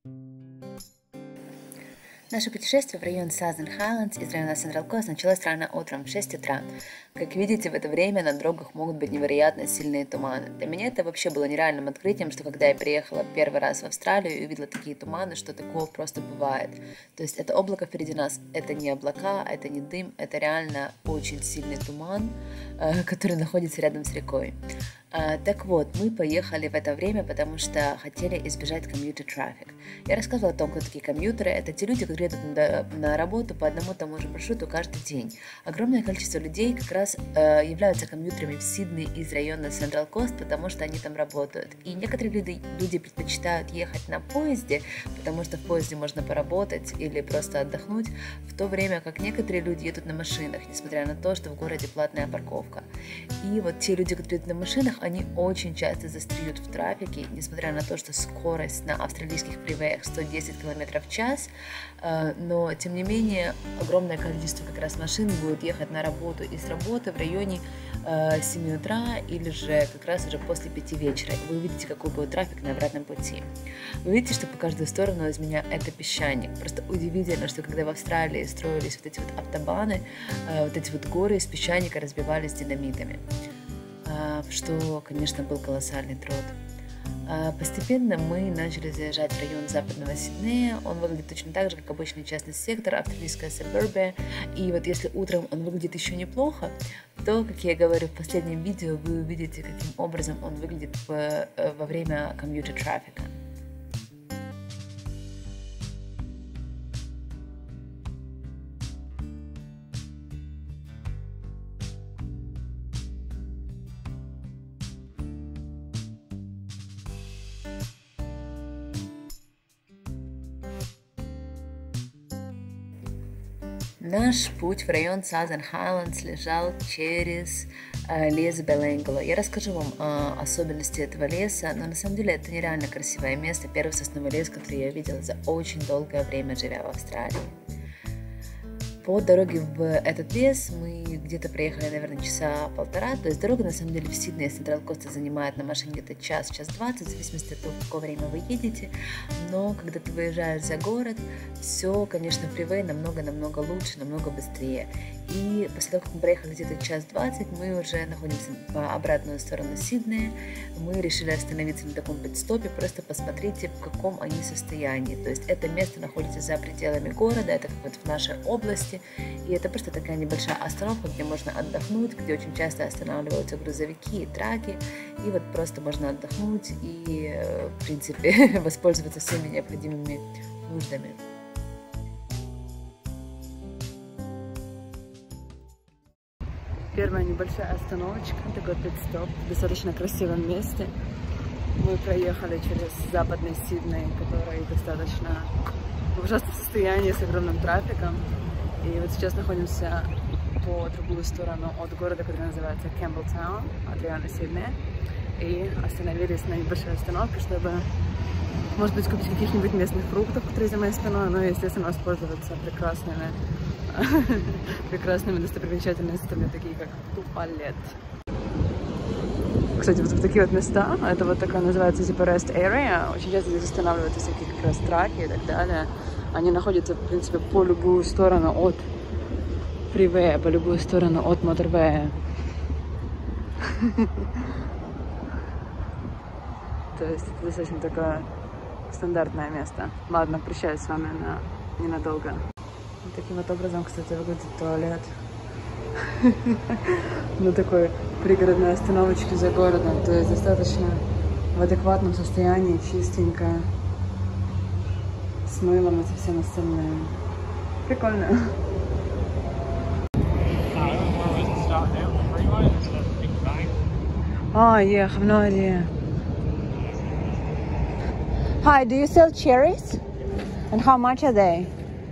Наше путешествие в район Southern Highlands из района Central Coast началось рано утром в 6 утра. Как видите, в это время на дорогах могут быть невероятно сильные туманы. Для меня это вообще было нереальным открытием, что когда я приехала первый раз в Австралию и увидела такие туманы, что такого просто бывает. То есть это облако впереди нас, это не облака, это не дым, это реально очень сильный туман, который находится рядом с рекой. Так вот, мы поехали в это время, потому что хотели избежать commuter traffic. Я рассказывала о том, кто такие комьютеры. Это те люди, которые едут на работу по одному и тому же маршруту каждый день. Огромное количество людей как раз являются комьютерами в Сиднее из района Central Coast, потому что они там работают. И некоторые люди предпочитают ехать на поезде, потому что в поезде можно поработать или просто отдохнуть, в то время как некоторые люди едут на машинах, несмотря на то, что в городе платная парковка. И вот те люди, которые едут на машинах, они очень часто застряют в трафике, несмотря на то, что скорость на австралийских фривеях 110 км в час, но тем не менее огромное количество как раз машин будет ехать на работу и с работы в районе 7 утра или же как раз уже после 5 вечера. Вы увидите, какой будет трафик на обратном пути. Вы видите, что по каждую сторону из меня это песчаник. Просто удивительно, что когда в Австралии строились вот эти вот автобаны, вот эти вот горы из песчаника разбивались динамитами, что, конечно, был колоссальный труд. Постепенно мы начали заезжать в район западного Сиднея. Он выглядит точно так же, как обычный частный сектор, австралийская сабурбия. И вот если утром он выглядит еще неплохо, то, как я говорю в последнем видео, вы увидите, каким образом он выглядит во время commuter трафика. Наш путь в район Southern Highlands лежал через лес Беленгола. Я расскажу вам о особенности этого леса, но на самом деле это нереально красивое место, первый сосновый лес, который я видела за очень долгое время, живя в Австралии. По дороге в этот лес мы где-то проехали, наверное, часа полтора. То есть дорога, на самом деле, в Сиднее с Central Coast занимает на машине где-то час 20, в зависимости от того, в какое время вы едете. Но когда ты выезжаешь за город, все, конечно, фривей намного-намного лучше, намного быстрее. И после того, как мы проехали где-то час 20, мы уже находимся по обратную сторону Сиднея. Мы решили остановиться на таком пит-стопе, просто посмотрите, в каком они состоянии. То есть это место находится за пределами города, это как вот в нашей области. И это просто такая небольшая остановка, где можно отдохнуть, где очень часто останавливаются грузовики и траки. И вот просто можно отдохнуть и, в принципе, воспользоваться всеми необходимыми нуждами. Первая небольшая остановочка, такой пит-стоп в достаточно красивом месте. Мы проехали через западный Сидней, который достаточно в ужасном состоянии, с огромным трафиком. И вот сейчас находимся по другую сторону от города, который называется Кэмпбелтаун, от района Сиднея. И остановились на небольшой остановке, чтобы, может быть, купить каких-нибудь местных фруктов, которые за моей спиной, ну и, естественно, воспользоваться прекрасными достопримечательностями, такие как туалет. Кстати, вот в такие вот места, это вот такая называется типа rest area, очень часто здесь останавливаются всякие как раз траки и так далее. Они находятся, в принципе, по любую сторону от фривея, по любую сторону от моторвея. То есть это достаточно такое стандартное место. Ладно, прощаюсь с вами ненадолго. Вот таким вот образом, кстати, выглядит туалет. На такой пригородной остановочке за городом. То есть достаточно в адекватном состоянии, чистенько, с мылом и со всем остальным. Прикольно. Oh, yeah, I have no idea. Hi, do you sell cherries? And how much are they?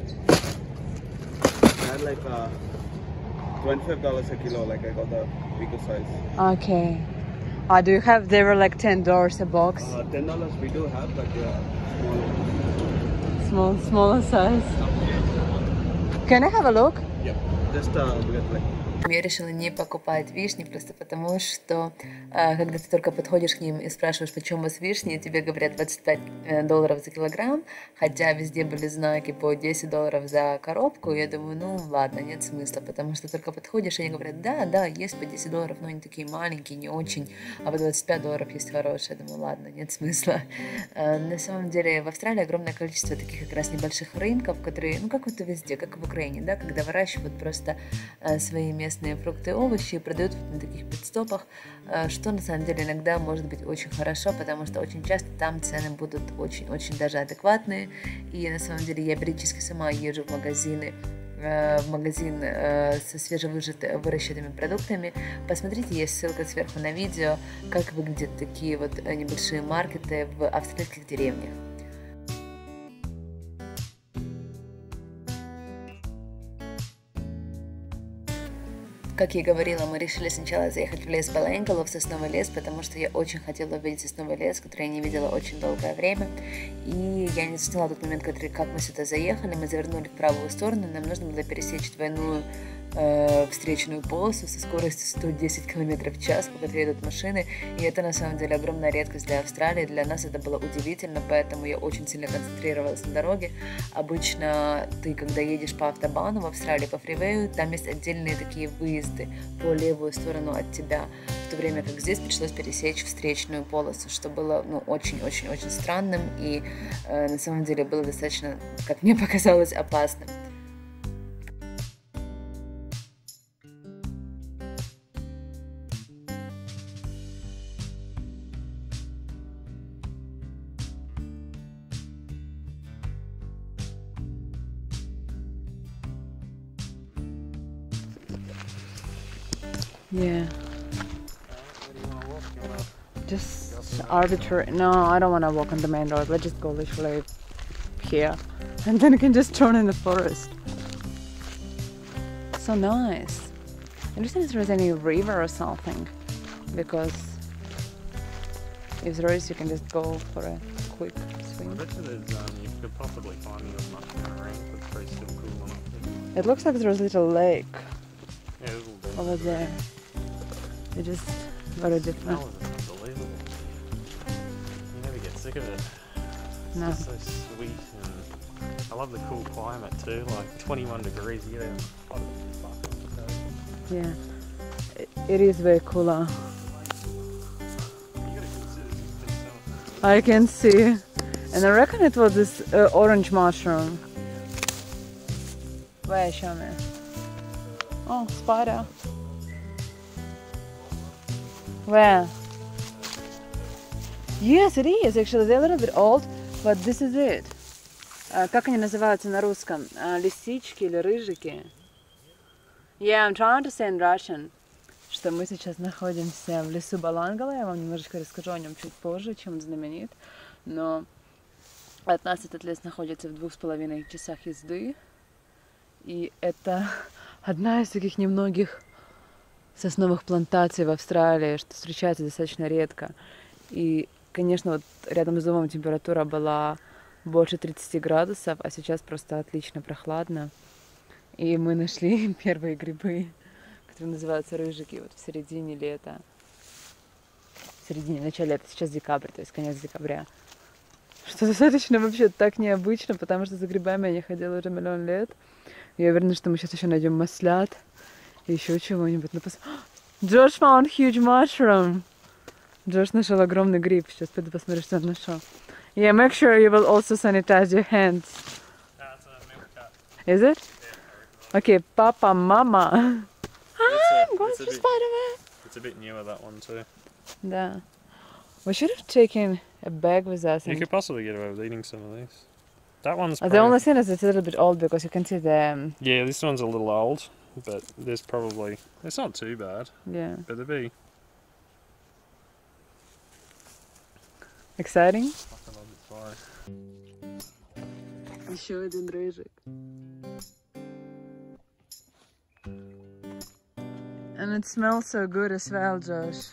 I had like $25 a kilo, like I got the bigger size. Okay. Do you have, they were like $10 a box? $10 we do have, but smaller. Smaller size. Can I have a look? Yep. Just we got like Я решила не покупать вишни, просто потому что, когда ты только подходишь к ним и спрашиваешь, почем у вас вишни, тебе говорят $25 за килограмм, хотя везде были знаки по $10 за коробку, я думаю, ну ладно, нет смысла, потому что только подходишь, и они говорят, да, да, есть по $10, но они такие маленькие, не очень, а по $25 есть хорошие, я думаю, ладно, нет смысла. На самом деле в Австралии огромное количество таких как раз небольших рынков, которые, ну как вот и везде, как и в Украине, да, когда выращивают просто свои местные фрукты и овощи и продают на таких пит-стопах, что на самом деле иногда может быть очень хорошо, потому что очень часто там цены будут очень-очень даже адекватные. И на самом деле я периодически сама езжу в магазин со свежевыращенными продуктами. Посмотрите, есть ссылка сверху на видео, как выглядят такие вот небольшие маркеты в австралийских деревнях. Как я и говорила, мы решили сначала заехать в лес Баленголо, в сосновый лес, потому что я очень хотела увидеть сосновый лес, который я не видела очень долгое время. И я не засняла тот момент, как мы сюда заехали. Мы завернули в правую сторону, нам нужно было пересечь двойную встречную полосу со скоростью 110 км в час, по которой едут машины. И это на самом деле огромная редкость для Австралии. Для нас это было удивительно, поэтому я очень сильно концентрировалась на дороге. Обычно ты, когда едешь по автобану в Австралии, по фривею, там есть отдельные такие выезды по левую сторону от тебя, в то время как здесь пришлось пересечь встречную полосу, что было очень-очень-очень странным и на самом деле было достаточно, как мне показалось, опасным. Yeah. Just arbitrary. No, I don't want to walk on the main road. Let's just go literally here. And then you can just turn in the forest. So nice. Interesting if there's any river or something. Because if there is, you can just go for a quick swim. I bet you there's, you could possibly find them as much in the rain, but it's pretty still cool enough. It looks like there's a little lake Yeah, it'll do. over there. It is very different. That was unbelievable. You never get sick of it. It's No. just so sweet, and I love the cool climate too, like 21 degrees here. And hot as fuck on the coast. Yeah. It is very cooler. You gotta consider this yourself. I can see. And I reckon it was this orange mushroom. Where, show me. Oh, spider. Where? Yes, it is. Actually, they're a little bit old, but this is it. Как они называются на русском? Лисички или рыжики? Yeah, I'm trying to say in Russian. Что мы сейчас находимся в лесу Баланголо. Я вам немножечко расскажу о нем чуть позже, чем он знаменит. Но от нас этот лес находится в 2,5 часах езды. И это одна из таких немногих сосновых плантаций в Австралии, что встречается достаточно редко. И, конечно, вот рядом с домом температура была больше 30 градусов, а сейчас просто отлично прохладно. И мы нашли первые грибы, которые называются рыжики, вот в середине лета. В начале лета, сейчас декабрь, то есть конец декабря. Что достаточно вообще так необычно, потому что за грибами я не ходила уже миллион лет. Я уверена, что мы сейчас еще найдем маслят и еще чего-нибудь. Джош found huge mushroom. Джош нашел огромный гриб. Сейчас пойду посмотрю, что он нашел. Yeah, make sure you will also sanitize your hands. That's a milk cat. Is it? Yeah, Okay, Papa, Mama. I'm going it's a for bit- Spider-Man. It's a bit newer, that one too. Да. We should have taken a bag with us. You And... could possibly get away with eating some of these. That one's The probably... only thing is it's a little bit old because you can see the... Yeah, this one's a little old, but there's probably... It's not too bad, Yeah. but they'd be... Exciting? Fucking love this forest. Еще один рыжик. And it smells so good as well, Josh.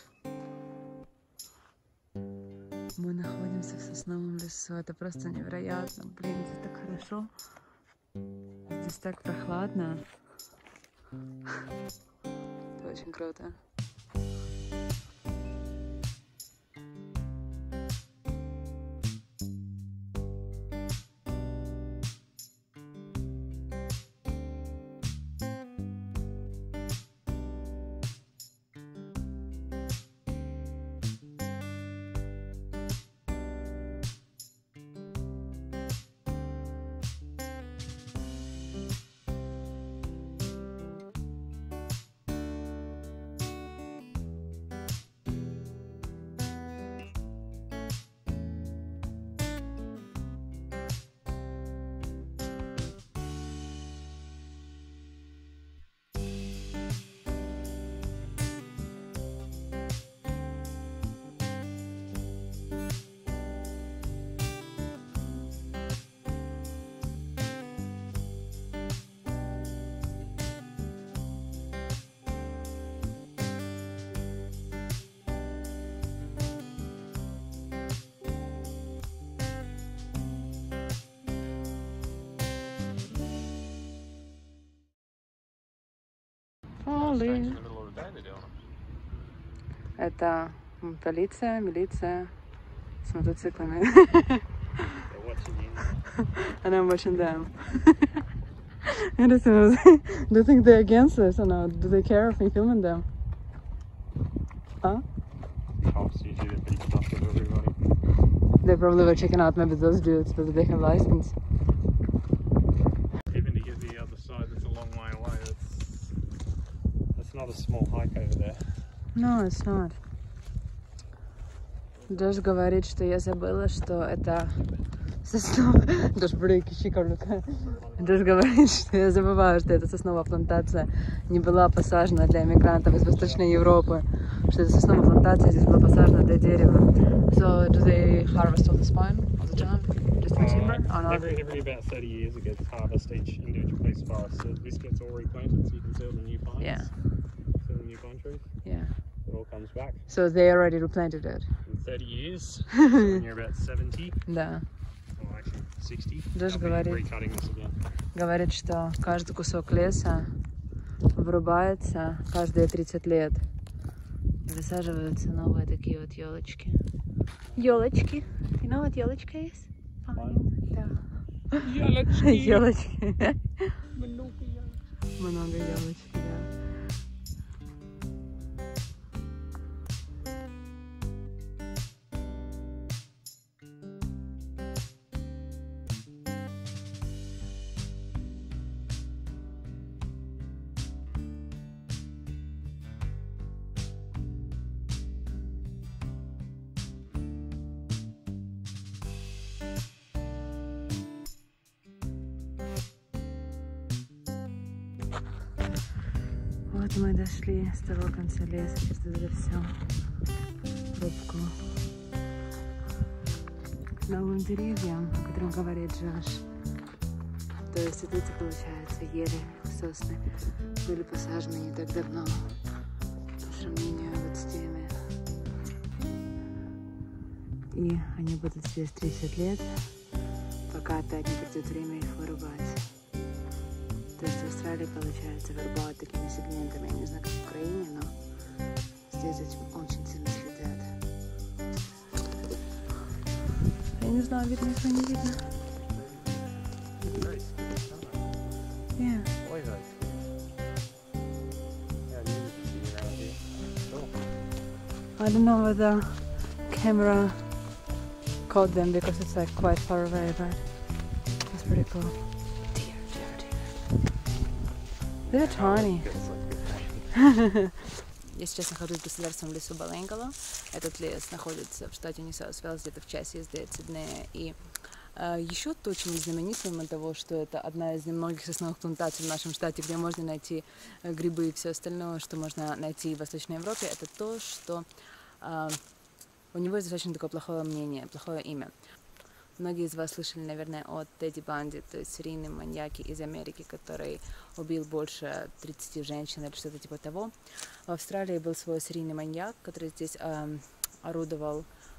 Мы находимся в сосновом лесу. Это просто невероятно. Блин, здесь так хорошо. Здесь так прохладно. очень круто. Strange in the middle of the day they're doing it. Это милиция с мотоциклами. They're watching you. And I'm watching them. And it was, do you think they're against this or not? Do they care if we filming them? Huh? Cops usually they're pretty tough with everybody. They probably were checking out maybe those dudes whether they have license. Even to get the other side, that's a long way away. That's not a small hike over there. No, it's not. Джош говорит, что я забыла, что это сосновая... Джош говорит, что я забываю, что это сосновая плантация не была посажена для иммигрантов из Восточной Европы, что это сосновая плантация здесь была посажена для дерева. So, do they harvest all this pine all the time? Just in timber? Or not? Every about 30 years it gets harvest each individual piece of forest. So this gets all replanted so you can see all the new pines. Yeah. See all the new pine trees. Yeah. It all comes back. So they already replanted it? In 30 years, so when you're about 70, Да. or actually 60, Джош they'll be говорит, recutting this again. говорит, что каждый кусок леса вырубается каждые 30 лет. И высаживаются новые такие вот елочки. Елочки. You know what елочка is? Да. Елочки. Елочки. Много елочек. Много елочек, да. Вот мы дошли с того конца леса через это все рубку к новым деревьям, о котором говорит Джош. То есть вот эти, получается, ели, сосны были посажены не так давно по сравнению вот с теми. И они будут здесь 30 лет, пока опять не придет время их вырубать. То есть в Австралии, получается, вырубают такими сегментами. Я не знаю, как в Украине, но здесь этим очень сильно следят. Я не знаю, видно их или не видно. Yeah. Always nice. Yeah, you can see around here. Cool. I don't know whether camera caught them because it's like quite far away, but it's pretty cool. Deer. They're tiny. Я сейчас нахожусь в государственном лесу Баленгала. Этот лес находится в штате Нью-Саус-Уэльс, где-то в часе езды от Сиднея. И еще то, чем знаменит, помимо того, что это одна из немногих сосновых плантаций в нашем штате, где можно найти грибы и все остальное, что можно найти в Восточной Европе, это то, что у него есть достаточно такое плохое мнение, плохое имя. Многие из вас слышали, наверное, о Тедди Банди, то есть серийном маньяке из Америки, который убил больше 30 женщин или что-то типа того. В Австралии был свой серийный маньяк, который здесь орудовал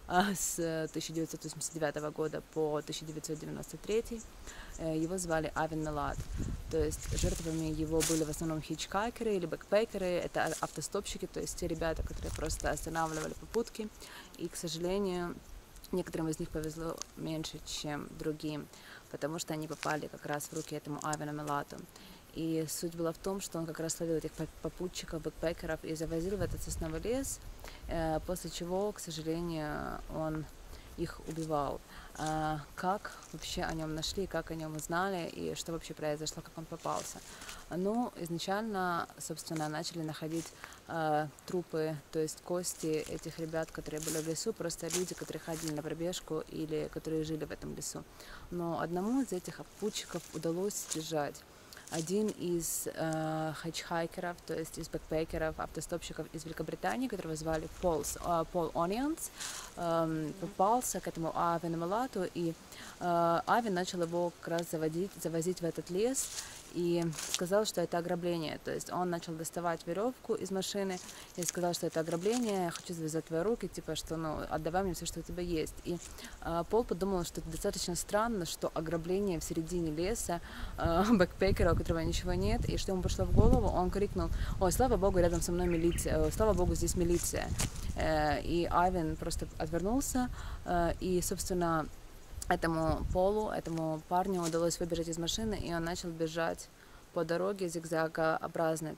с 1989 года по 1993. Его звали Авен Мелат. То есть жертвами его были в основном хичкайкеры или бэкпекеры, это автостопщики, то есть те ребята, которые просто останавливали попутки. И, к сожалению, некоторым из них повезло меньше, чем другим, потому что они попали как раз в руки этому Авену Мелату. И суть была в том, что он как раз ловил этих попутчиков, бэкпекеров и завозил в этот сосновый лес, после чего, к сожалению, он их убивал. Как вообще о нем нашли, как о нем узнали и что вообще произошло, как он попался? Ну, изначально, собственно, начали находить трупы, то есть кости этих ребят, которые были в лесу, просто люди, которые ходили на пробежку или которые жили в этом лесу. Но одному из этих попутчиков удалось сбежать. Один из хичхайкеров, то есть из бэкпекеров, автостопщиков из Великобритании, которого звали Пол Онианс, попался к этому Авену Мелату, и Авен начал его как раз завозить в этот лес, и сказал, что это ограбление. То есть он начал доставать веревку из машины и сказал, что это ограбление, я хочу завязать твои руки, типа, что, ну, отдавай мне все, что у тебя есть. И Пол подумал, что это достаточно странно, что ограбление в середине леса, бэкпекера, у которого ничего нет, и что ему пришло в голову, он крикнул: ой, слава богу, рядом со мной милиция, слава богу, здесь милиция. И Авен просто отвернулся, и, собственно, этому Полу, этому парню удалось выбежать из машины, и он начал бежать по дороге зигзагообразным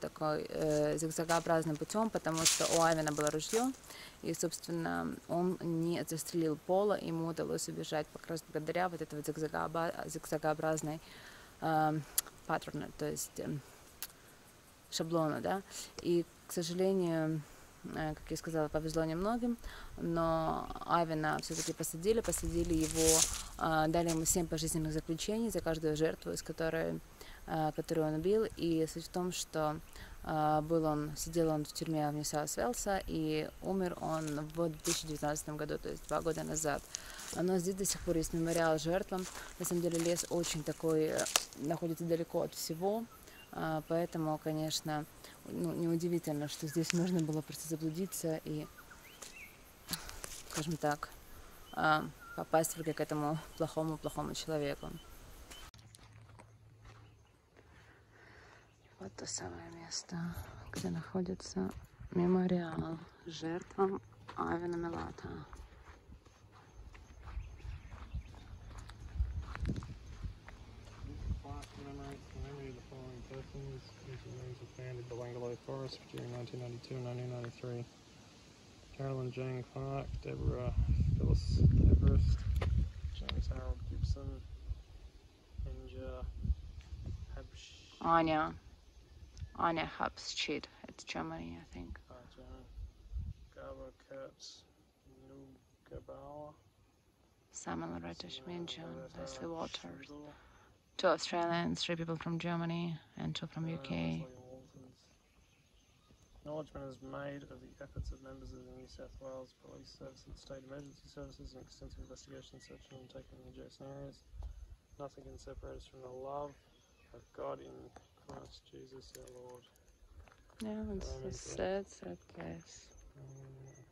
путем, потому что у Авена было ружье, и, собственно, он не застрелил Пола, ему удалось убежать как раз благодаря вот этой вот зигзагообразной паттерну, то есть шаблону, да, и, к сожалению, как я сказала, повезло немногим, но Авена все-таки посадили его, дали ему 7 пожизненных заключений за каждую жертву, которую он убил, и суть в том, что сидел он в тюрьме в Нью-Саус-Уэльса, и умер он в 2019 году, то есть 2 года назад. Но здесь до сих пор есть мемориал жертвам. На самом деле лес очень такой, находится далеко от всего, поэтому, конечно, неудивительно, что здесь можно было просто заблудиться и, скажем так, попасть в руки к этому плохому человеку. Вот то самое место, где находится мемориал жертвам Авена Мелата. Belanglo Forest during 1992 and 1993. Carolyn Jane Clark, Deborah Phyllis Everest, James Harold Gibson, Inja Anya Habschied. It's Germany, I think. Gaba Kurtz, Nugebauer, Samuel Reddish Minjan, Leslie Waters. 2 Australians, 3 people from Germany, and 2 from UK. Acknowledgement is made of the efforts of members of the New South Wales Police Service and State Emergency Services and extensive investigation and search undertaken in adjacent areas. Nothing can separate us from the love of God in Christ Jesus our Lord. Yeah, it's a sad place.